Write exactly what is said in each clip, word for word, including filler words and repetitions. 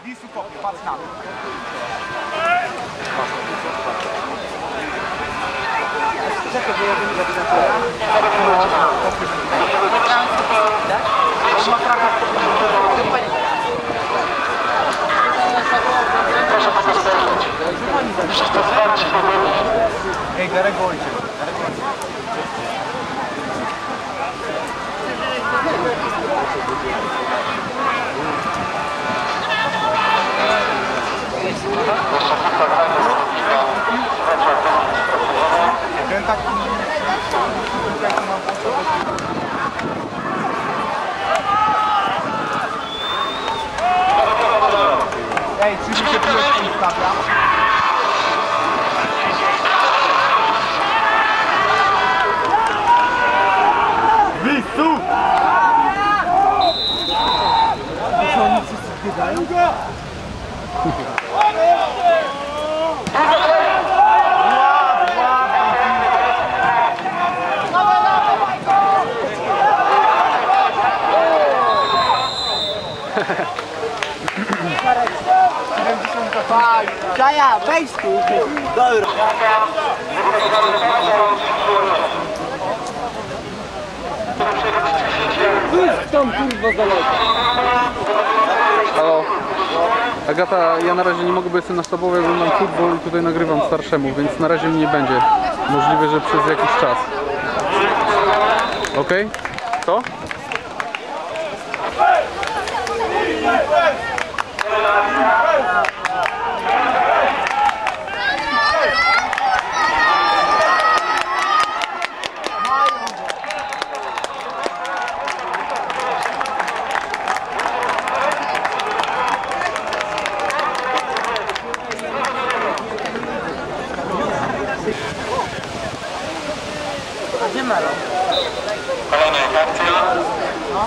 Wisu kopie, patrz na to. Czekaj, bo ja bym nie zabieratora. On ma prawo. Proszę pozostawić. Przez to zwarcie powoli. Ej, Garego ojciec. Ten taki... Ej, czy mi się piłeczki stawia? Wisu! Co oni wszyscy biegają? Czaja, wejdź tu! Dobra. Idź tam kurwa daleko. Halo. Agata, ja na razie nie mogę, bo jestem na sztabowej, oglądam futbol i tutaj nagrywam starszemu, więc na razie mnie nie będzie. Możliwe, że przez jakiś czas. Okej? Okay? Co? Gdzie Melo? Kolejna akcja. No.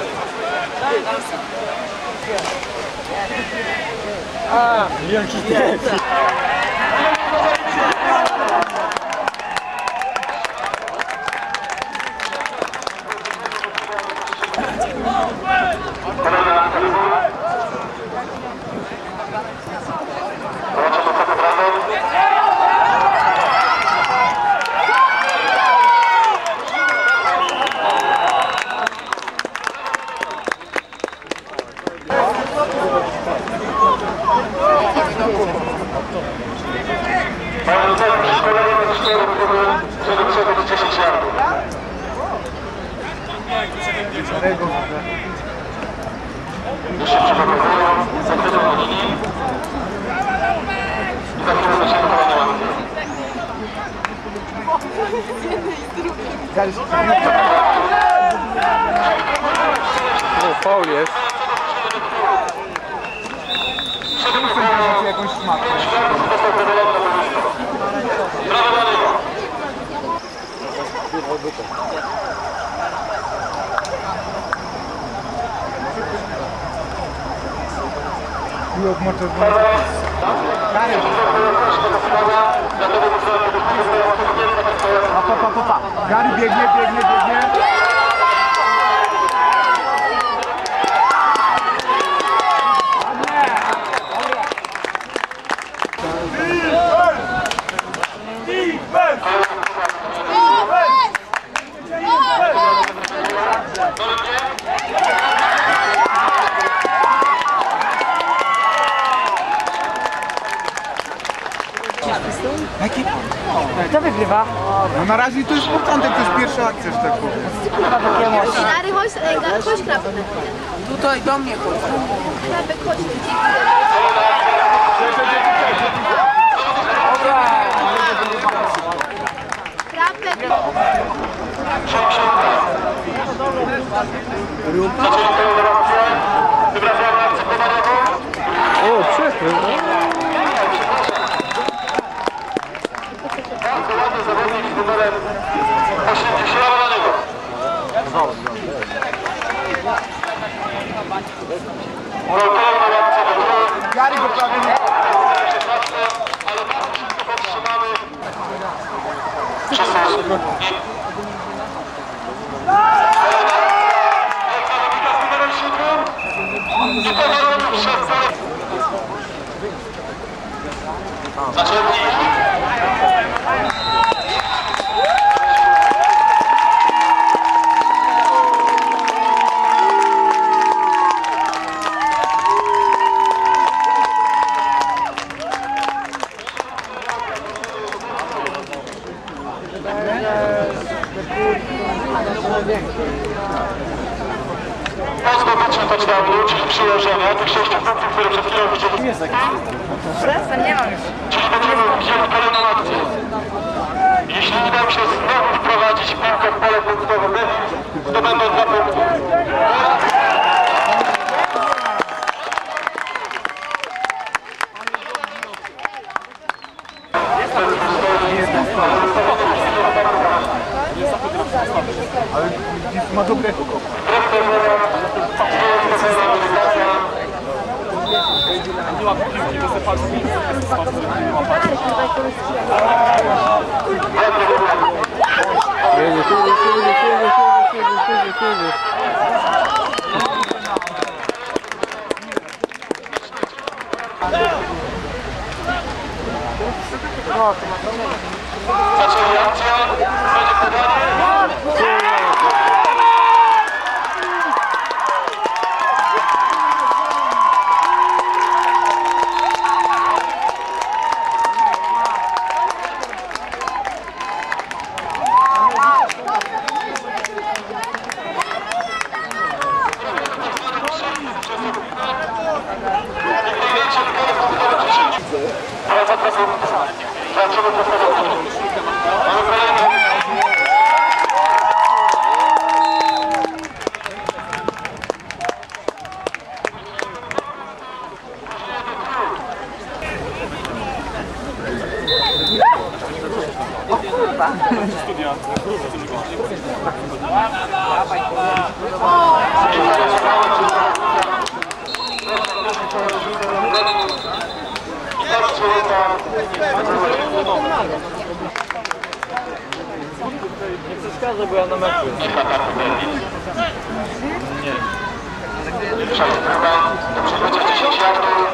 A, jaki jest? Kolejna akcja. Dołącza do tego brawo. Pamiętajmy, szkolenie na cztery próby, żeby przebyć dziesięć yardów. Już się przygotowują, za chwilę na linii. I za chwilę zaczniemy kolejne ładunki. O, faul jest. Jakąś smakę. Brawo dla niego. I odmoczę z wami. Gary! Pa, pa, pa, pa, pa. Gary biegnie, biegnie, biegnie. Jaki? Kto wygrywa? No na razie to jest początek, to jest pierwsza akcja, że tak powiem. Gary, chodź, ej, Gary, chodź krapek. Tutaj do mnie chodź. Krapek, chodź, gdzie krapek. O, przekrył. Ładny zawodnik z numerem osiemdziesiąt na niego. Gary go prawie nie... Ale bardzo szybko powstrzymamy. Wszyscy. Z numerem siedem. I to Zaczęli. Po zdobyciu touchdownu, czyli przyłożenia tych sześciu punktów, które przed chwilą widzieliśmy. Przestań, nie mam już. Czyli będziemy widzieli kolejną akcję. Jeśli uda mi się znowu wprowadzić piłkę w pole punktowe Devil, to będą dwa punkty. Ale ma dobre... Jedzie, jedzie, jedzie, jedzie, jedzie, jedzie, jedzie. Zaczęli akcję, będzie podanie. Ale zapraszam, zobaczymy to w mamy kolejny. Nie przeszkadza, bo ja na meczu. Nie. Szansa druga, do przyjęcia dziesięć yardów.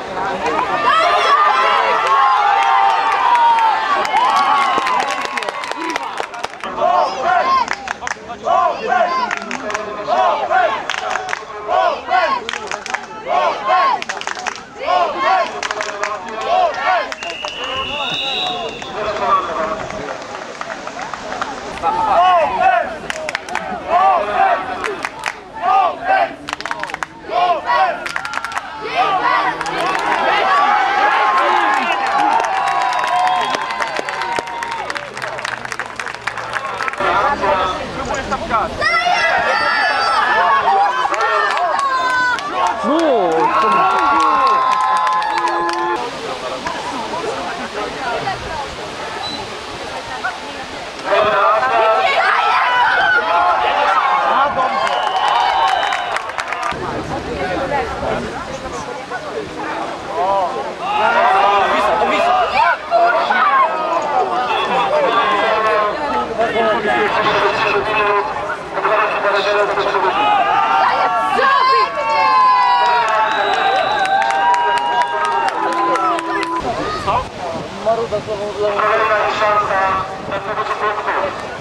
Kolejna szansa na zdobycie punktu.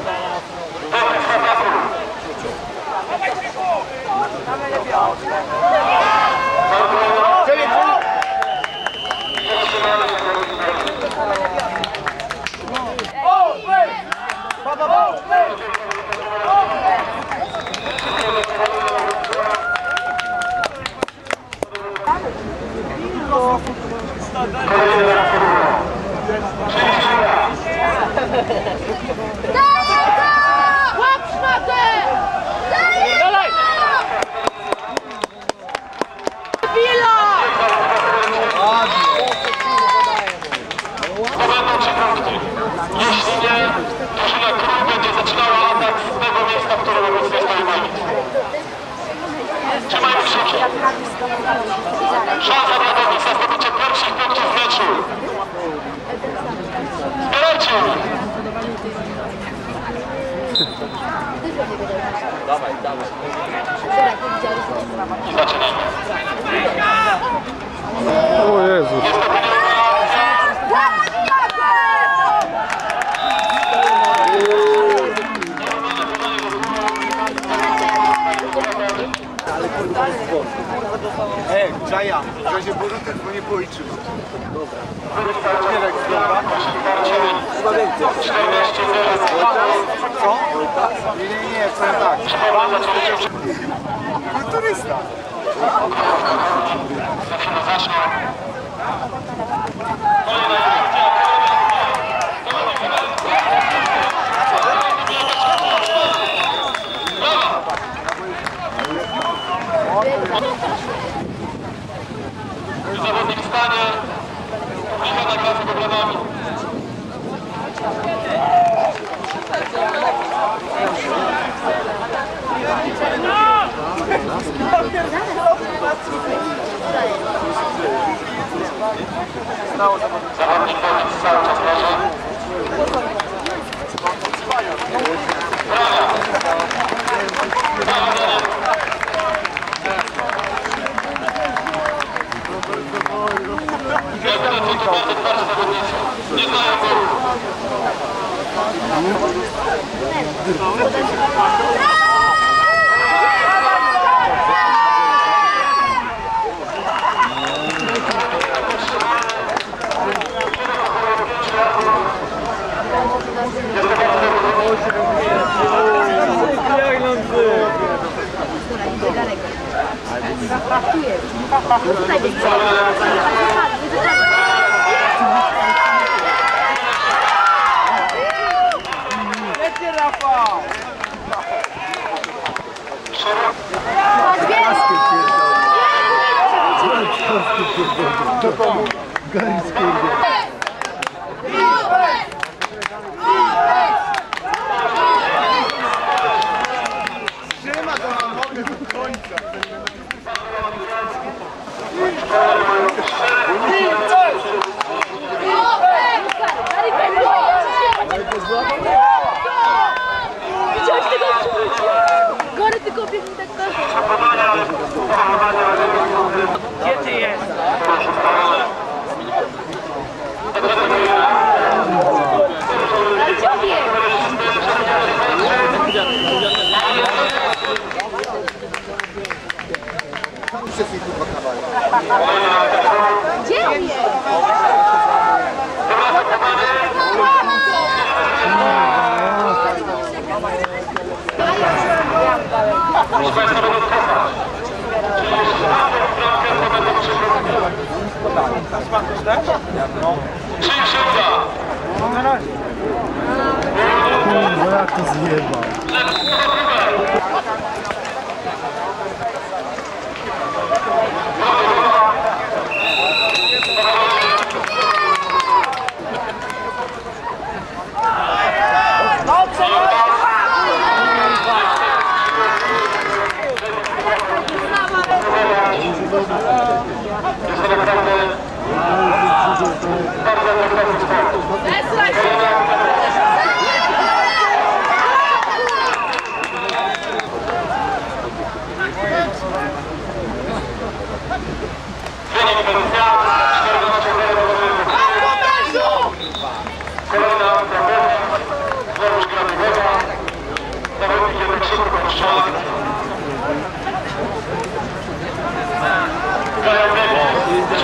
Jeśli nie, drużyna Król będzie zaczynała atak z tego miejsca, w którym obecnie stoimy. Trzymajmy kciuki. Szansa dla Devils na zdobycie pierwszych punktów w meczu. Zbierajcie! Dawaj, dawaj. I zaczynamy. O Jezu. Jest to Czaja, w razie Boruty dzwonię po ojczyznę. Dobra. Kierek z Dobra. Co? Nie, nie, nie, powiem tak. Kulturysta. Zawodnik w stanie, Michał gra z problemami. Zawodnik Polic cały czas leży. Nie znają go. Lecie, Rafał! Trzyma go na nogę do końca. Widziałeś tego Gory tylko biegnie tak gorzej. Gdzie ty jest? Ale gdzie on jest? Gdzie on jest? Czym się uda? Kurwa, jak to zjebał. Wynik bez zmian, czternaście zero. Kolejna zawodnik, znowu Gradygłowa. Zawodnik jednak szybko poszczela. Gaja Wynik.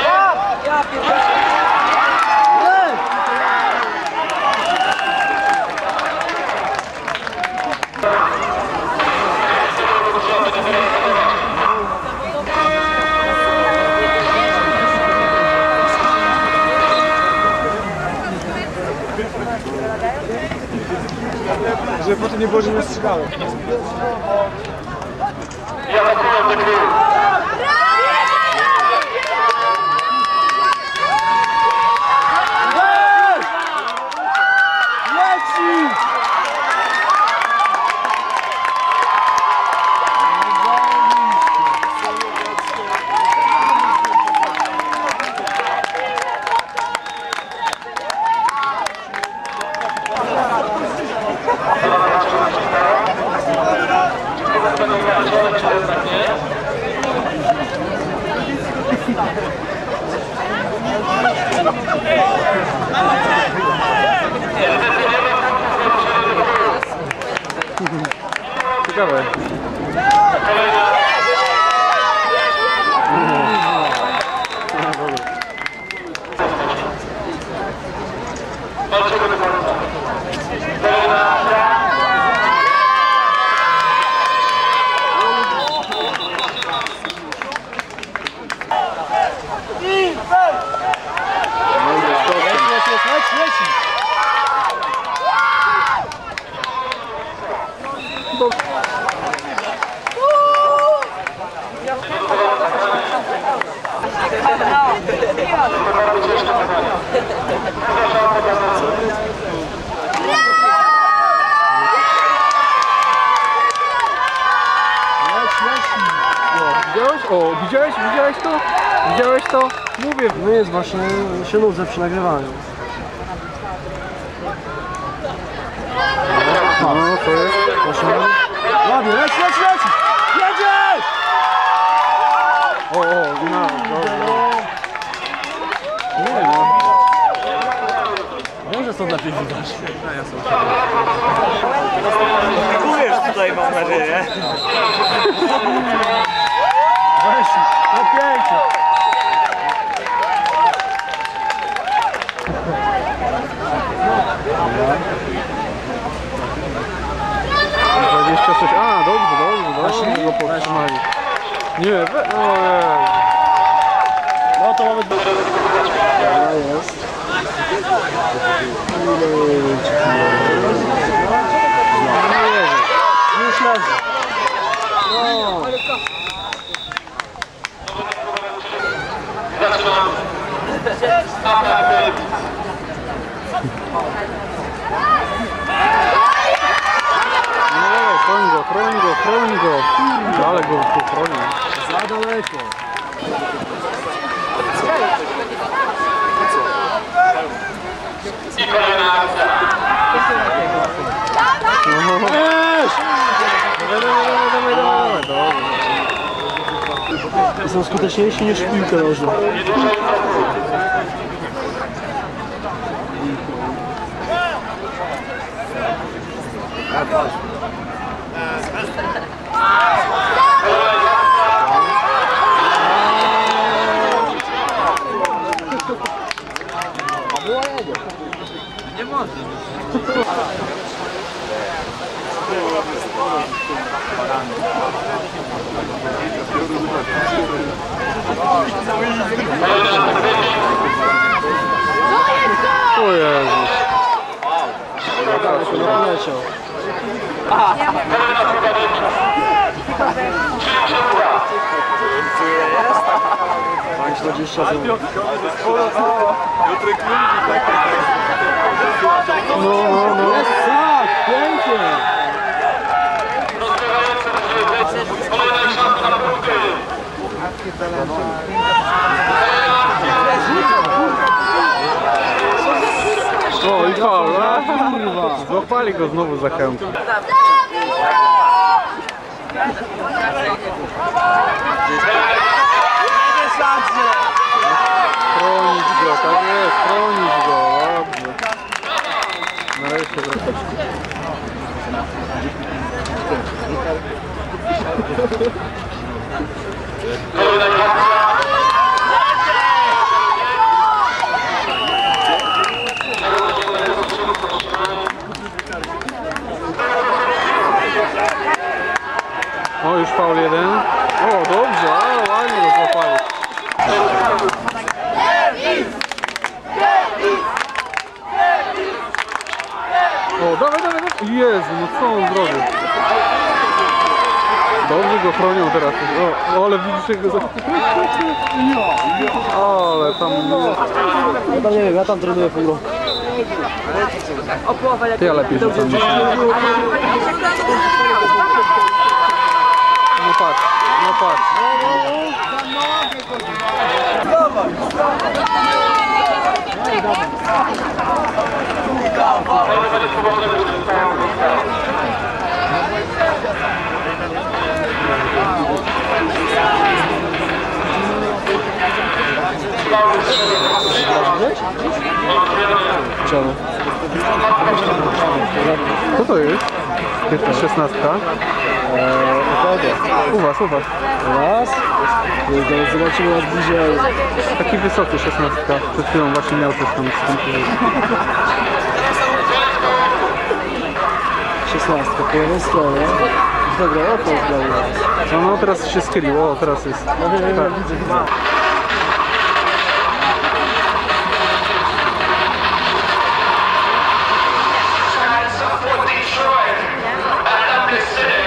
Żeby potem nie było, że nie strzygałem. Ja atakuję do gry. Leci! Ciekawe. do... Widziałeś? O, widziałeś? Widziałeś to? Widziałeś to? Mówię. No jest właśnie, się nudzę przy nagrywaniu. No, to jest. Proszę. Ładnie, leć, leć, leć! Jedziesz! O, o, no, dobra. Nie no. Może stąd lepiej widać. Dziękujesz tutaj, mam nadzieję. Weź, no pięknie. dwadzieścia sześć. A, dobrze, dobrze, dobrze go powstrzymali. Nie, we... O, Jezu. No to mamy... Ja jest. Już leży. No. Nie, chroń go, chroń go, chroń go. Ale go tu chroni. Za daleko. I kolejna akcja. Weź! Dawaj, dawaj, dawaj, dawaj, dawaj. Są skuteczniejsi niż w piłkę nożną. O Jezus. Poleciał. dwadzieścia złotych. No, no, no. Jest tak, pięknie. Kolejna szansa na punkty. O, i faul, a? Złapali go znowu za chętkę. Chronić go, tak jest, chronić go, dobrze. Nareszcie wracać. O, już faul jeden. O, dobrze, ale ładnie go złapali. O, dawaj, dawaj, dawaj. Jezu, no co on zrobił? Dobrze go chronią teraz. O, ale widzisz jak go za... Ale tam... Ja tam nie wiem, ja tam trenuję pół roku. Ty, ja lepiej rzucam niż ty. No patrz, no patrz. Czemu? Co to jest? Jest szesnastka. Eee, U was, u was. raz. Zaraz zobaczymy jak bliżej. Taki wysoki szesnastka. Przed chwilą właśnie miał coś tam skąpić. szesnastka po jednej stronie. Dobra, oto zgrał. No, no teraz się schylił, o teraz jest. No wiem, Tak. widzę, widzę. Support Detroit. And I'm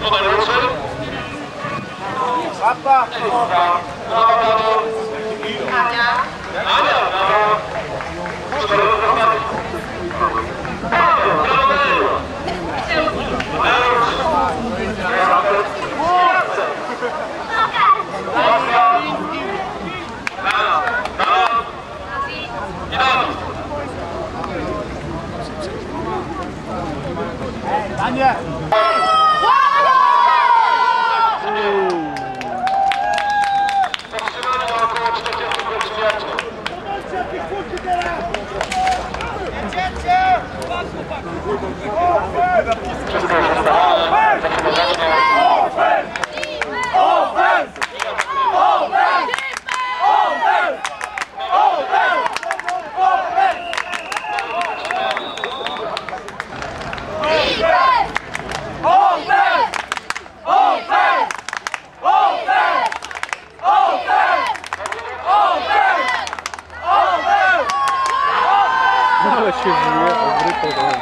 po najmłodszym. Prawa, prawo. Ania. Ania, prawo. Cztery zasady. Prawo, prawo, lewo. Ania! Zatrzymamy na około czterdziestu przyjaciół. Wszystko jest ustalone. Ale się wrypał.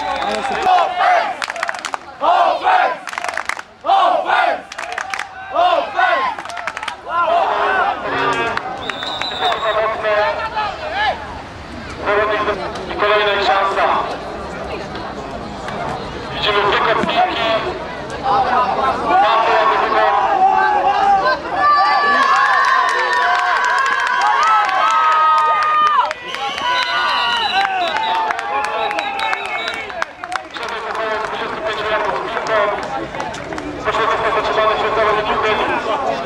I kolejna szansa. Widzimy wykop piłki. Bardzo ładny wykop. Proszę zostać zatrzymany przez zawodników Denis.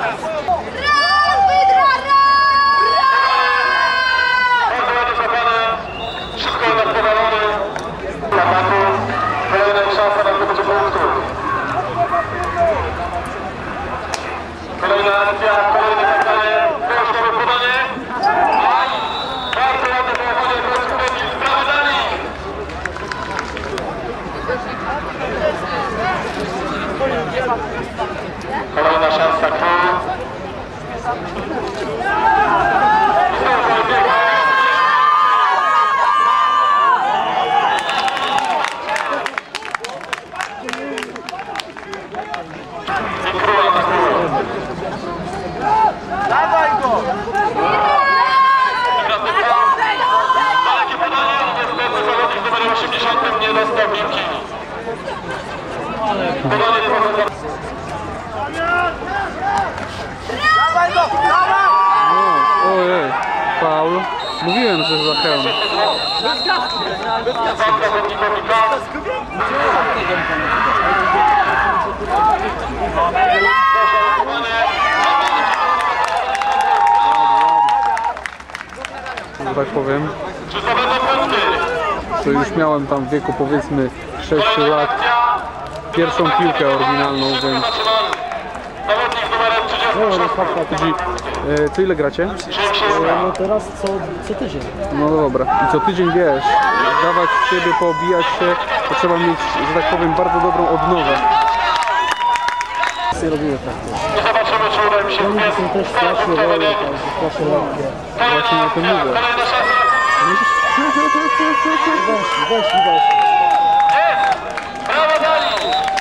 Bardzo ładnie złapane, szybko jednak powalony. Ataku, kolejna szansa na zdobycie punktów. Kolejna akcja, kolejne zagranie, wyłączone podanie. Bardzo ładne połapanie Polsku Denis, brawo Dani! Kolejna szansa tu. Dawaj go! Dalekie podanie, niestety zawodnik z numerem osiemdziesiątym nie dostał piłki. Podanie poza. Dawaj go! Dawaj! No, ojej, faul. Mówiłem, że za hełm. Pan zawodnikowi gaz. Że tak powiem. Czy to będą punkty? To już miałem tam w wieku powiedzmy sześciu lat pierwszą piłkę oryginalną, więc... Zawodnik z numerem trzydziestym. E, to ile gracie? No teraz co, co tydzień. No dobra. I co tydzień wiesz, dawać w siebie, poobijać się, to trzeba mieć, że tak powiem, bardzo dobrą odnowę. Wszyscy robimy tak. Nie zobaczymy, czy uda mi się Oni są też strasznie wolne, tam, strasznie lekkie. Właśnie o tym mówię. Kolejna szansa. Weszli, weszli, weszli. Jest! Brawo Dani!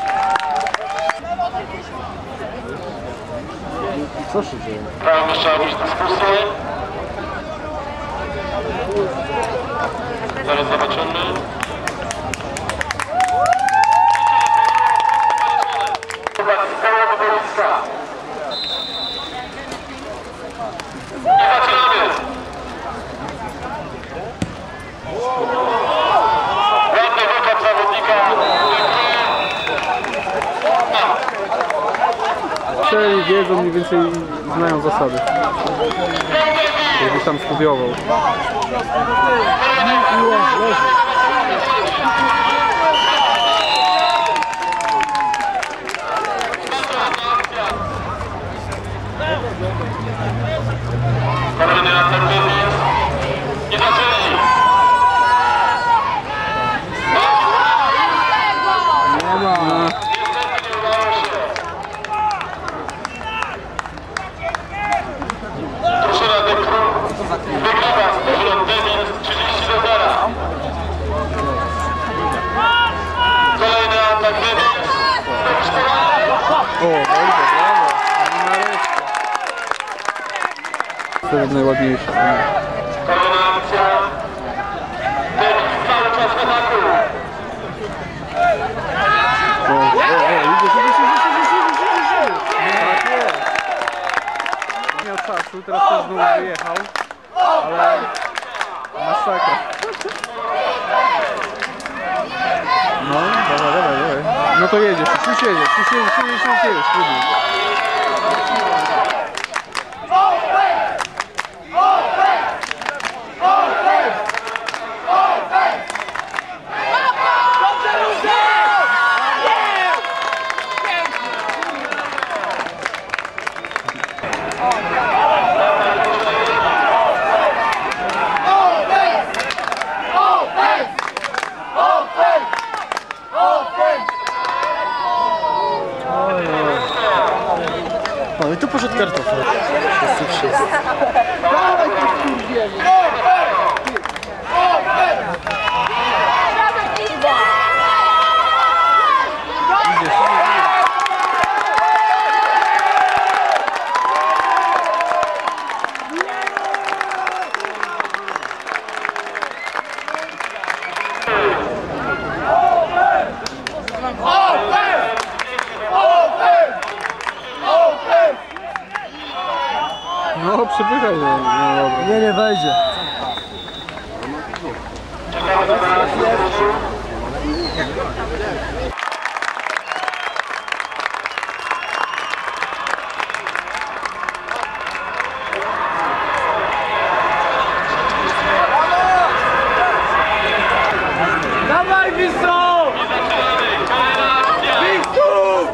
Co się dzieje? Tam jeszcze jakieś dyskusje. Zaraz zobaczymy. Z połowy boiska. I zaczynamy. Ładny wykład zawodnika. Czyli wiedzą, mniej więcej znają zasady. Jakbyś tam studiował. Kolejny atak Denis. I zaczęli. Nie ma. Niestety nie udało się. Drużyna Dekru wygrywa z drużyną Denis trzydzieści do zera. Wojtek, brawo! Nareszcie. To jest najładniejsze. Kolejna akcja. Denis cały czas w ataku. O, o, o, idziesz, idziesz, idziesz, idziesz, idziesz, idziesz. Tak jest. Nie miał czasu, teraz też znowu wyjechał. Ale... masakra. No, dawaj, dawaj, dawaj. No to jedziesz, już jedziesz, już jedziesz, już jedziesz, już jedziesz, spróbuj. No i tu poszedł kartofel. Wszyscy, wszyscy. No, przepychaj, no, no dobra. Nie, nie wejdzie. Dawaj, Wisu! Wisu!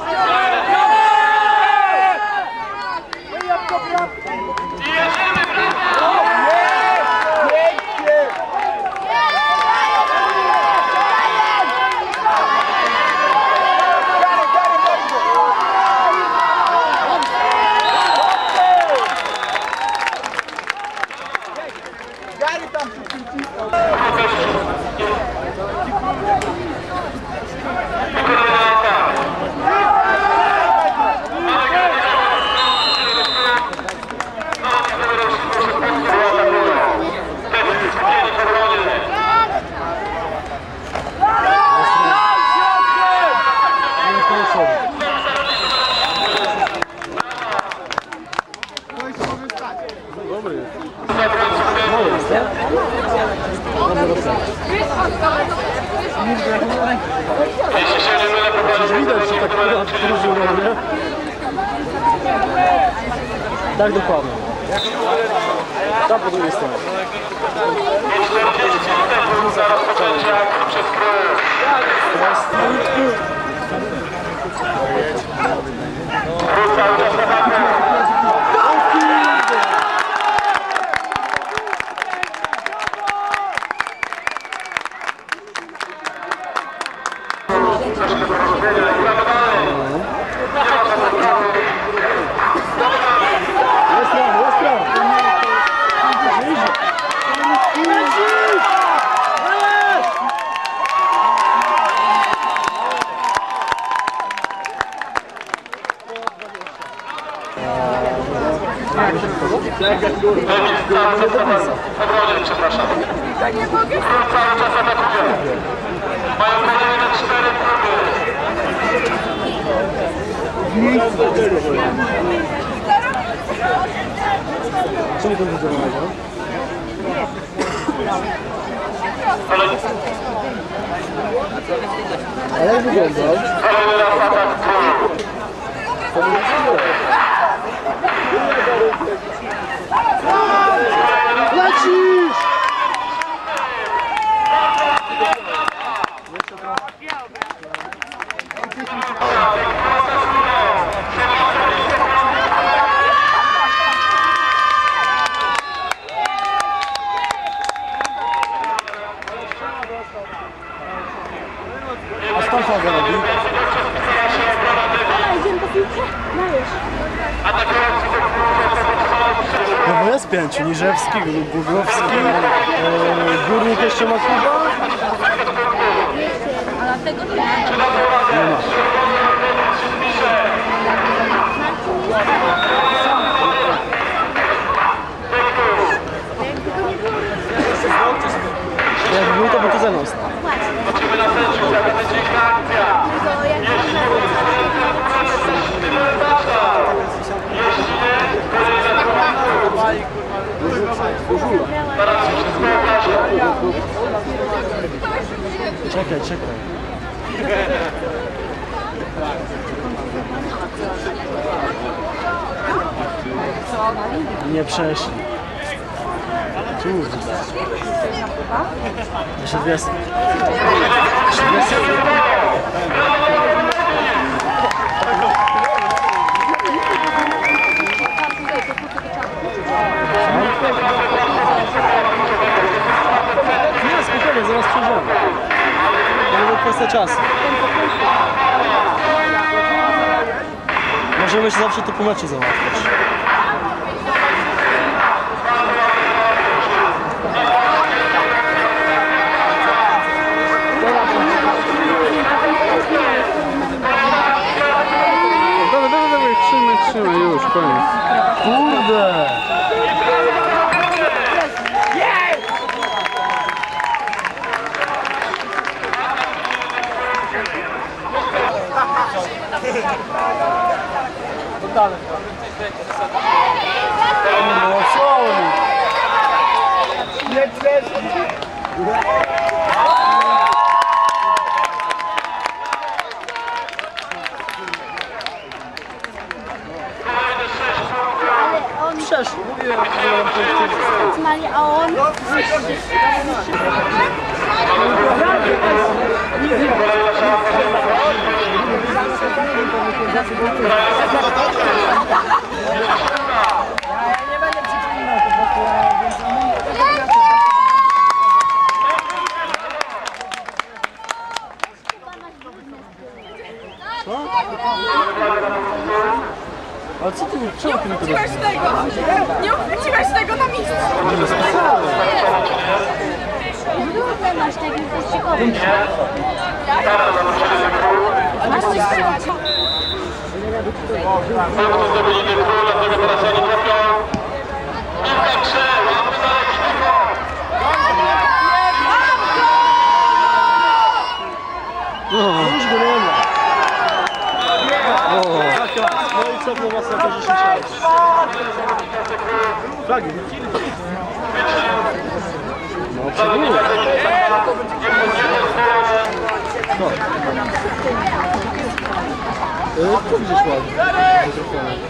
Jeśli się nie mylę, poproszę Widać, że tak drużyna, nie? Tak dokładnie. Tam po drugiej stronie. czterdzieści sekund za rozpoczęcie akcji przez król. Król cały czas w ataku. Jest ram, jest ram. Idzie, idzie. Denis cały czas w obronie, przepraszam. Król cały czas atakuje. Mają kolejne cztery próby. Co mi to wygląda? Ale jak wyglądał? Kolejny raz atak król. Lecisz! A skąd on robi? Idziemy do piłki? Dajesz. No bo jest pięciu, Niżewski, Górowski, e, Górnik jeszcze ma chyba? Ale tego nie ma. Nie ma. czekaj. Nie przeszli. Kurde. Jeszcze dwie... Jeszcze dwie... Nie, spokojnie, zaraz przejdziemy. To będzie kwestia czasu. Możemy się zawsze to po meczu załatwić. Dawaj, dawaj, dawaj, trzymaj, trzymaj, już, koniec. Kurde! No co oni? Nie przeszli! Przeszł, mówiłem, że A on... Ale co ty, czemu ty mi to Uchwyciłeś tego! Nie uchwyciłeś tego na miejscu! Nie masz takim pościgowym. Masz coś zrobić. Punkty zdobyli król, dlatego teraz oni trafią. Piłka grze, mamy dalej szybko. Już go nie ma. No i co było was na to, że się flagi, nie? No, przebiegł. No. E, tu gdzieś ładnie.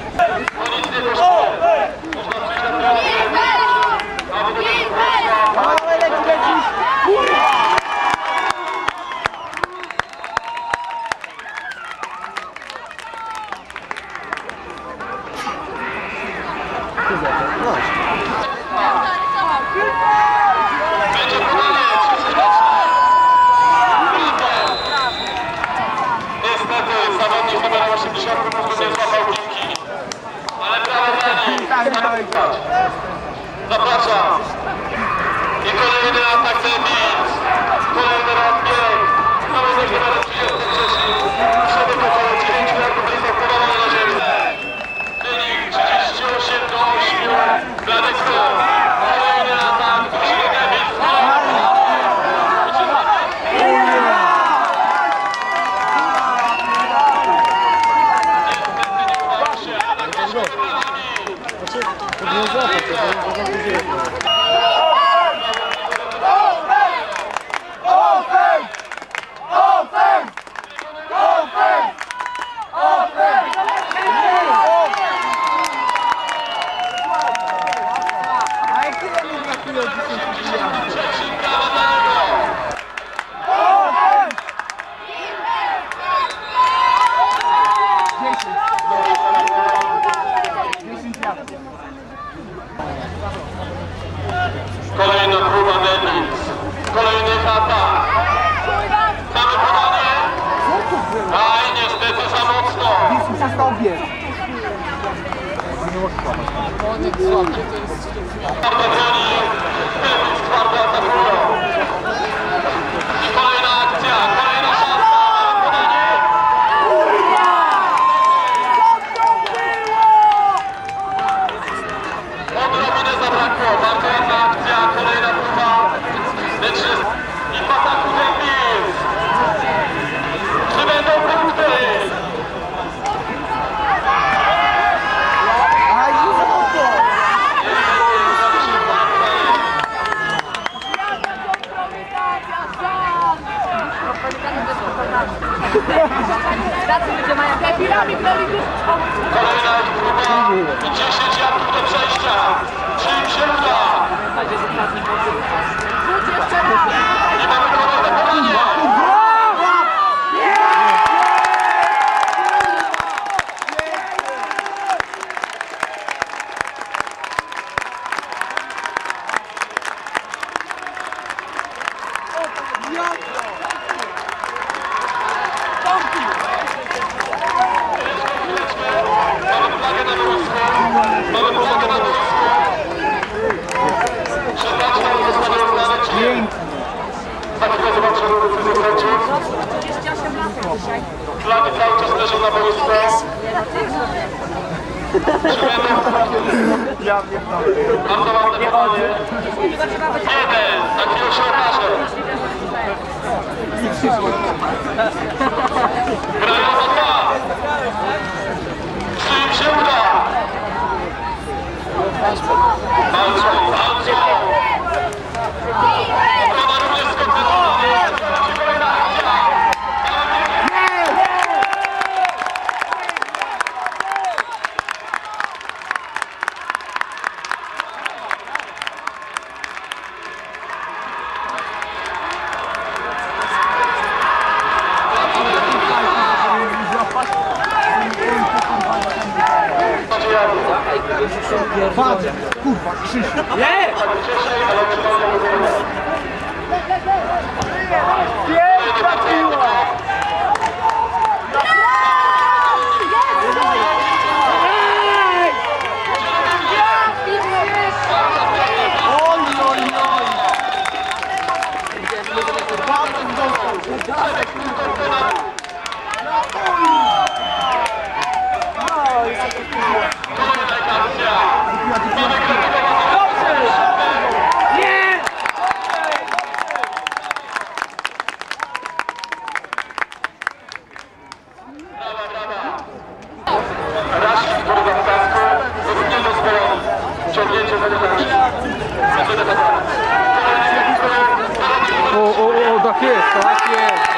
Niestety zawodnik numer osiemdziesiąt nie złapał piłki. Ale prawie zapraszam. I kolejny atak Demis. Kolejny raz bieg. Mamy do numer trzydzieści trzy. Przebieg około dziewięć metrów i zaprowadzono na ziemię. Wynik trzydzieści osiem do ośmiu dla Dekro. Kolejny atak drużyny Demis. Nie złapać, to nie złapać. Kolejna próba Demis. Kolejny atak. Mamy podanie. Aj, niestety za mocno. Twardo broni. Demis twardo atakują. I kolejna akcja. Kolejna szansa. Mamy podanie. Odrobinę zabrakło. Bardzo ładna akcja. Kolejna próba. Lecz i w ataku Demis. Czy będą punkty? Kolejna próba i dziesięć yardów do przejścia. Czy im się uda? I mamy kolejne podanie. Mamy flagę na boisku. Mamy flagę na boisku. Czy touchdown zostanie uznany, czy nie? Za chwilę zobaczymy decyzję sędziów. Flagi cały czas leżą na boisku. Bardzo ładne podanie. Jeden. Za chwilę się okaże. Grają na dwa. Czy im się uda? Walczą, walczą. Obrona również skoncentrowana. Czy kolejna akcja? Kurwa, Krzysiu. Nie! Piękna piła! Oj, oj, oj! Rashid w Afganisku jest niedozwolony. Ciągnięcie zagraniczne. O, o, o, tak jest, tak jest.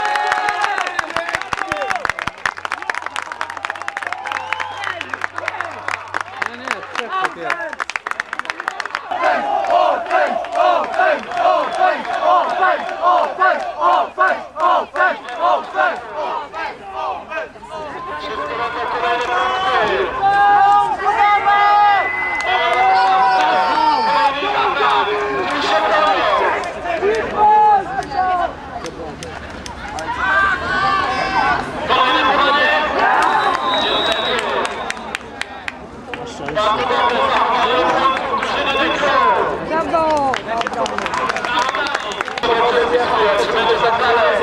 Nie, nie, trzech tak jest. Wszystko będą kolejne punkty. Kolejny atak. Już się bronią. Kolejne podanie. Bardzo dobre zachowanie punktów drużyny Nekro. Czy będzie tak dalej?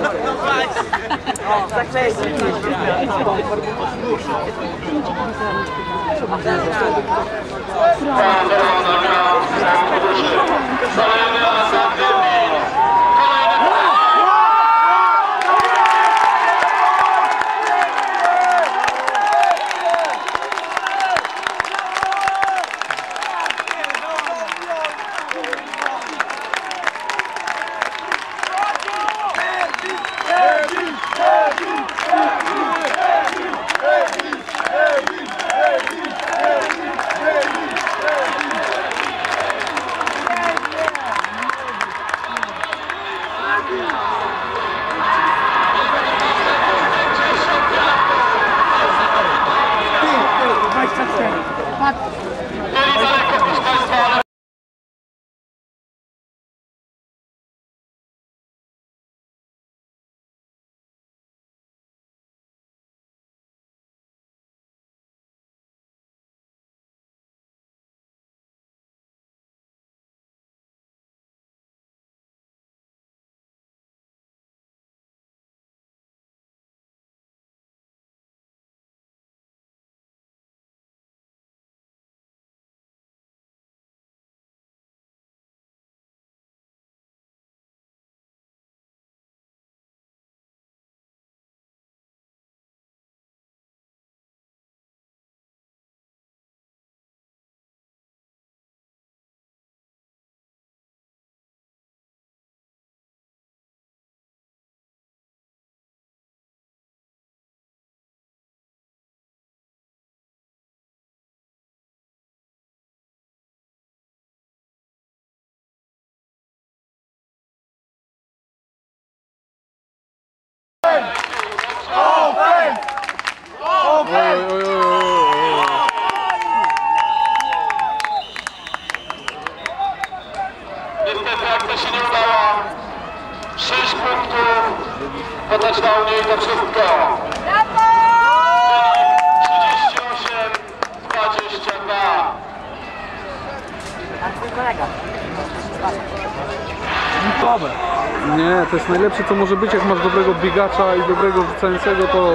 Kolejny atak Dębin. Kolejny Nie, to jest najlepsze co może być, jak masz dobrego biegacza i dobrego rzucającego, to...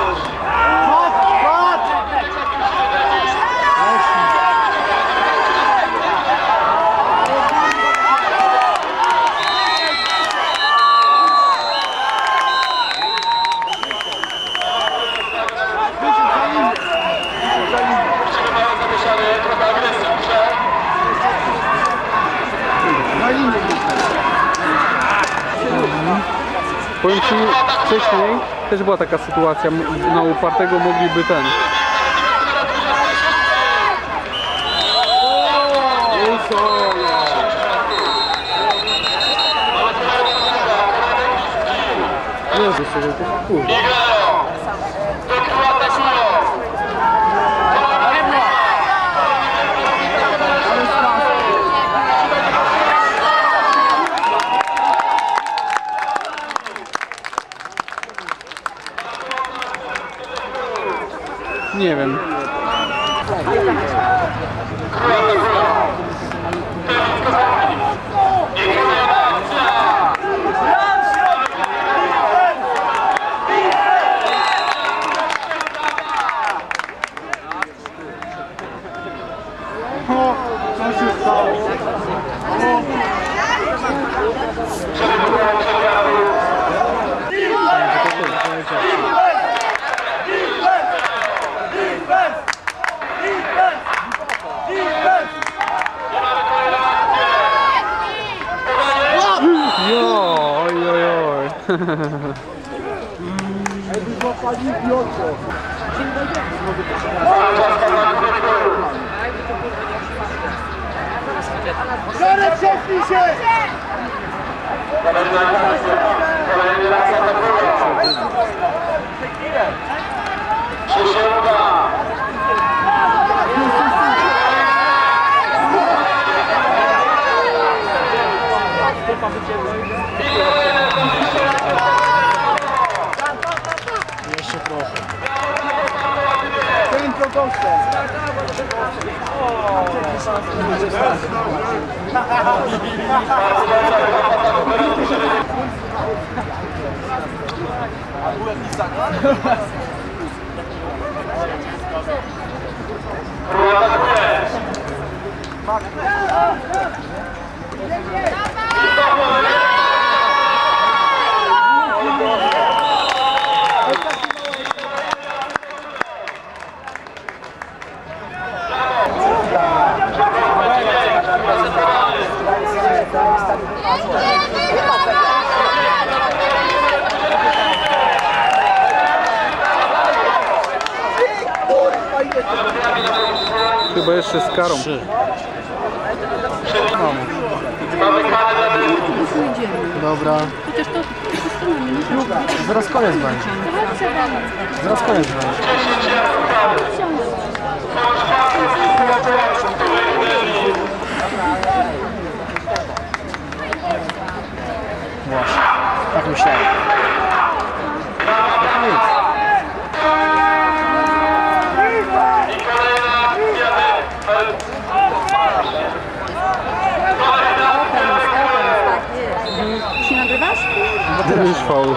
Powiem Ci, wcześniej też była taka sytuacja, na upartego mogliby ten. Jezus, to kurde. Nie wiem. Żarek, cofnij się! Kolejny raz atakują. Czy się uda? Jeszcze trochę. Piękno gościem. Chyba jeszcze z karą. Trzy. Dobra. Chociaż to po stronie nie muszę. Zaraz koniec będzie. Zaraz koniec będzie. Właśnie. Tak myślałem. Nic. Się nagrywasz? To już faul.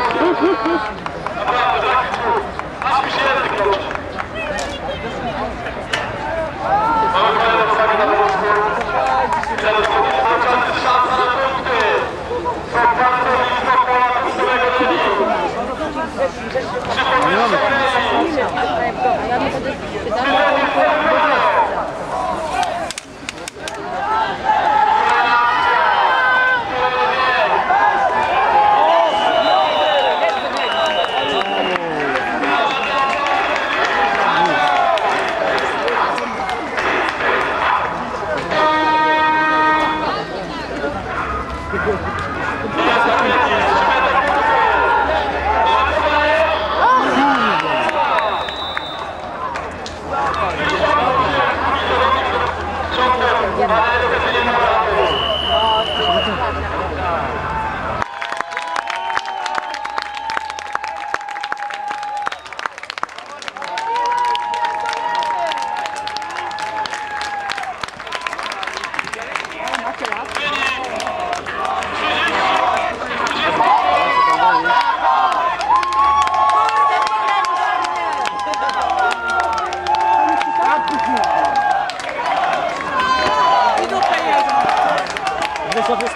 Ja nie będę pytać.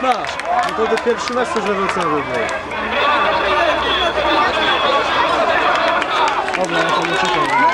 masz. No to ty pierwszy mecz też rewolucyjny był. Dobra, ja to nie czytam.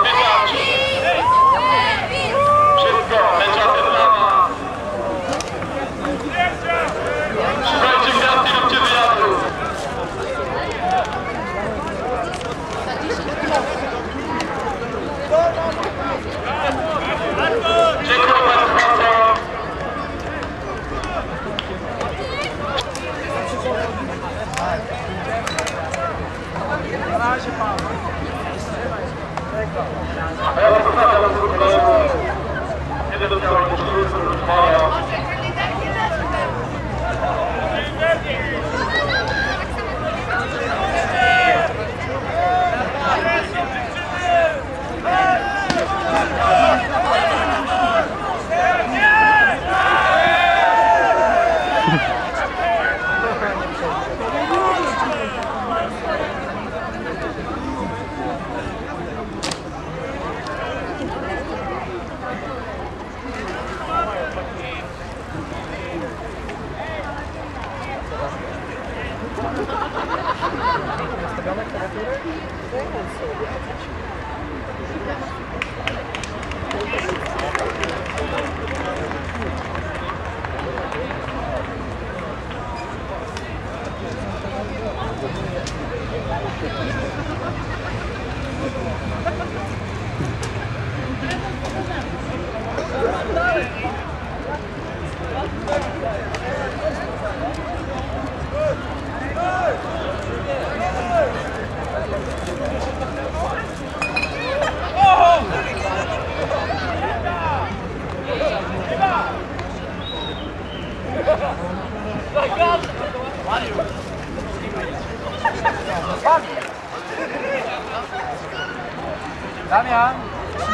Wszystko, meczaty brawa.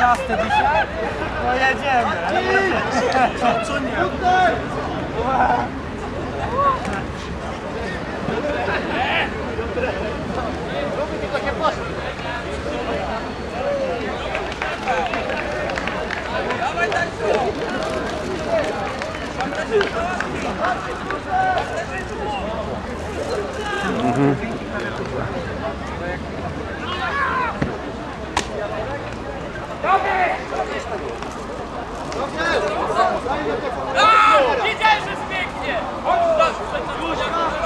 osiemnaste dzisiaj? No jedziemy. Co, co nie? Widziałeś, że jest pięknie! Chodź, dasz, przed ludzie,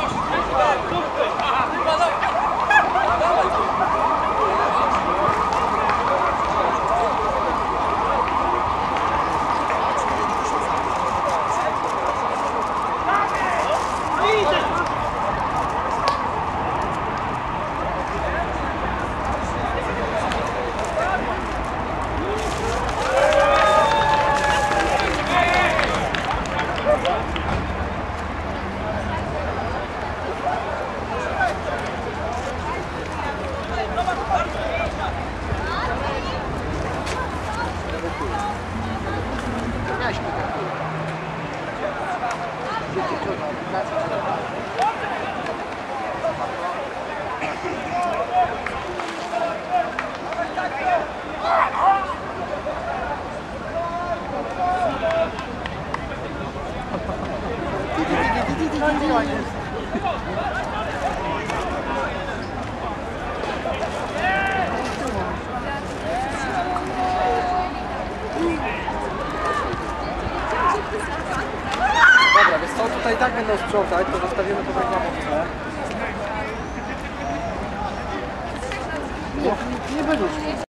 Dobra, wiesz co, tutaj i tak będą sprzątać, to zostawimy to tak na boczce. Nie, nie będą sprzątać.